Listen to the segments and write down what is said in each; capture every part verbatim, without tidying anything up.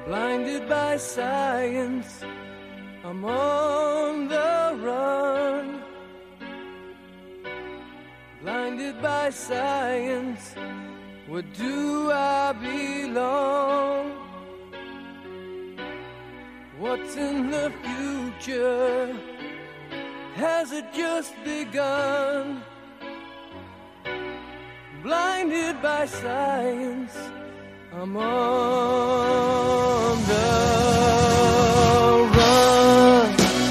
Blinded by science, I'm on the run. Blinded by science, where do I belong? What's in the future? Has it just begun? Blinded by science, I'm on the run.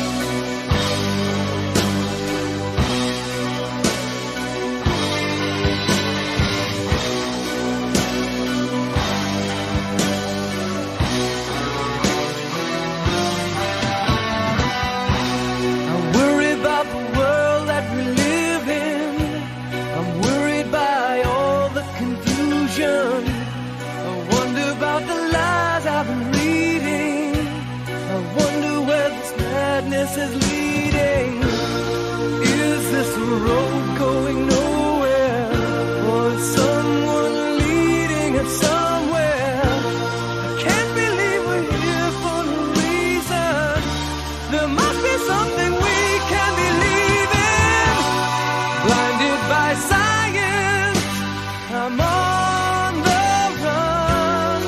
I worry about the world that we live in. I'm worried by all the confusion. I wonder about the lies I've been reading. I wonder where this madness is leading. Is this a road going nowhere? Or is someone leading us somewhere? I can't believe we're here for no reason. There must be something we can believe in. Blinded by science, I'm on the run.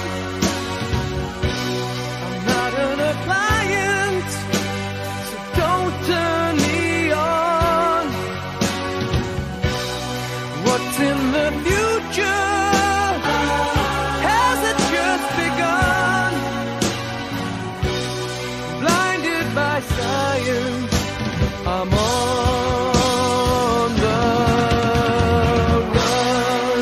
I'm not an appliance, so don't turn me on. What's in the future? Has it just begun? Blinded by science, I'm on the run.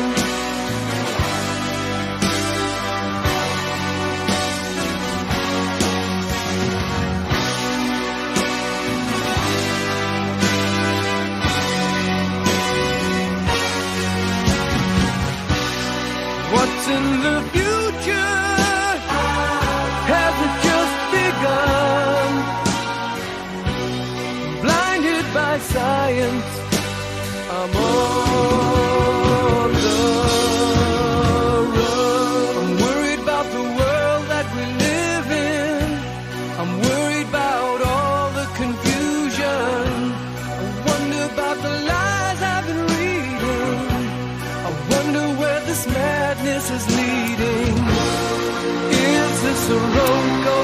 What's in the future? Has it just begun? Blinded by science, I'm on the run. I'm worried about the world that we live in. I'm worried about all the confusion. I wonder about the lies I've been reading. I wonder where this madness is leading. Is this a road going